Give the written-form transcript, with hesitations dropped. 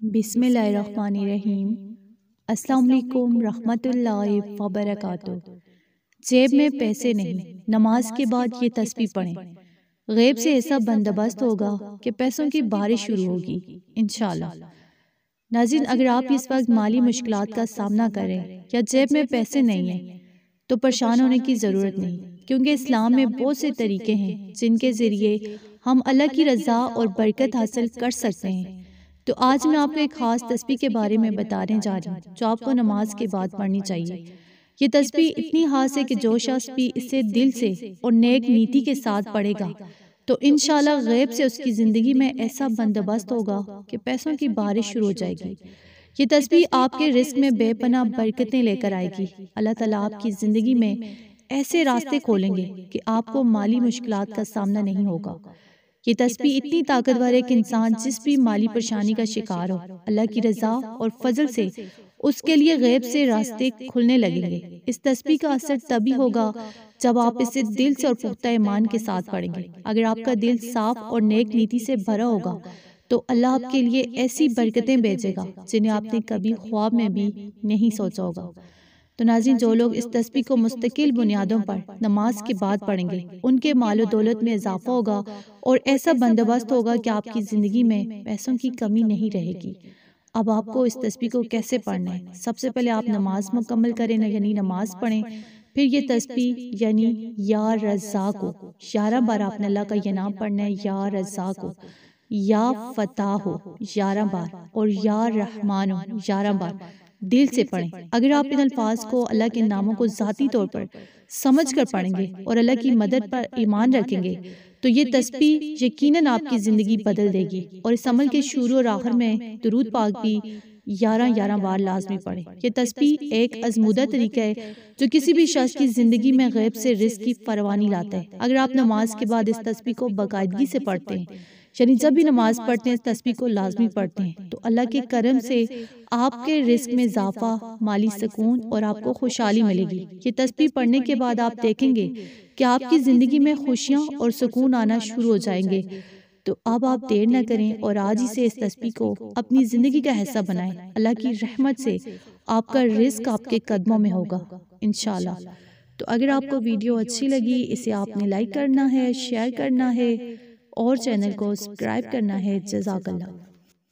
بسم اللہ الرحمن الرحیم۔ السلام علیکم رحمۃ اللہ وبرکاتہ۔ جیب میں پیسے نہیں، نماز کے بعد یہ تسبیح پڑھیں، غیب سے ایسا بندوبست ہوگا کہ پیسوں کی بارش شروع ہوگی انشاءاللہ۔ ناظرین، اگر آپ اس وقت مالی مشکلات کا سامنا کریں یا جیب میں پیسے نہیں ہیں تو پریشان ہونے کی ضرورت نہیں، کیونکہ اسلام میں بہت سے طریقے ہیں جن کے ذریعے ہم اللہ کی رضا اور برکت حاصل کر سکتے ہیں۔ تو آج میں آپ کو ایک خاص تسبیح کے بارے میں بتانے جا رہی ہوں جو آپ کو نماز کے بعد پڑھنی چاہیے۔ یہ تسبیح اتنی خاص ہے کہ جو شخص بھی اسے دل سے اور نیک نیتی کے ساتھ پڑھے گا تو انشاءاللہ غیب سے اس کی زندگی میں ایسا بندوبست ہوگا کہ پیسوں کی بارش شروع ہو جائے گی۔ یہ تسبیح آپ کے رزق میں بے پناہ برکتیں لے کر آئے گی۔ اللہ تعالیٰ آپ کی زندگی میں ایسے راستے کھولیں گے کہ آپ کو مالی مشکلات کا سامنا نہیں ہوگا۔ یہ تسبیح اتنی طاقتور ہے کہ انسان جس بھی مالی پریشانی کا شکار ہو، اللہ کی رضا اور فضل سے اس کے لیے غیب سے راستے کھلنے لگیں گے۔ اس تسبیح کا اثر تبھی ہوگا جب آپ اسے دل سے اور پختہ ایمان کے ساتھ پڑھیں گے۔ اگر آپ کا دل صاف اور نیک نیتی سے بھرا ہوگا تو اللہ آپ کے لیے ایسی برکتیں بھیجے گا جنہیں آپ نے کبھی خواب میں بھی نہیں سوچا ہوگا۔ تو ناظرین، جو لوگ اس تسبیح کو مستقل بنیادوں پر نماز کے بعد پڑھیں گے ان کے مال و دولت میں اضافہ ہوگا اور ایسا بندوبست ہوگا کہ آپ کی زندگی میں پیسوں کی کمی نہیں رہے گی۔ اب آپ کو اس تسبیح کو کیسے پڑھنا ہے؟ سب سے پہلے آپ نماز مکمل کریں، یعنی نماز پڑھیں، پھر یہ تسبیح یعنی یا رزاق ہو 11 بار آپ نے اللہ کا یہ نام پڑھنا ہے، یا رزاق ہو، یا فتح ہو 11 بار، اور یا رحمان ہو 11 بار دل سے پڑھیں۔ اگر آپ ان الفاظ کو، اللہ کے ناموں کو ذاتی طور پر سمجھ کر پڑھیں گے اور اللہ کی مدد پر ایمان رکھیں گے تو یہ تسبیح یقیناً آپ کی زندگی بدل دے گی۔ اور اس عمل کے شروع اور آخر میں درود پاک بھی 11 بار لازمی پڑھیں۔ یہ تسبیح ایک آزمودہ طریقہ ہے جو کسی بھی شخص کی زندگی میں غیب سے رزق کی فراوانی لاتا ہے۔ اگر آپ نماز کے بعد اس تسبیح کو باقاعدگی سے پڑھتے ہیں، یعنی جب بھی نماز پڑھتے ہیں اس تسبیح کو لازمی پڑھتے ہیں، تو اللہ کے کرم سے آپ کے رزق میں اضافہ، مالی سکون اور آپ کو خوشحالی ملے گی۔ یہ تسبیح پڑھنے کے بعد آپ دیکھیں گے کہ آپ کی زندگی میں خوشیاں اور سکون آنا شروع ہو جائیں گے۔ تو اب آپ دیر نہ کریں اور آج ہی سے اس تسبیح کو اپنی زندگی کا حصہ بنائیں۔ اللہ کی رحمت سے آپ کا رزق آپ کے قدموں میں ہوگا انشاءاللہ۔ تو اگر آپ کو ویڈیو اچھی لگی، اسے آپ نے لائک کرنا ہے، شیئر کرنا ہے اور چینل کو سبسکرائب کرنا ہے۔ جزاک اللہ۔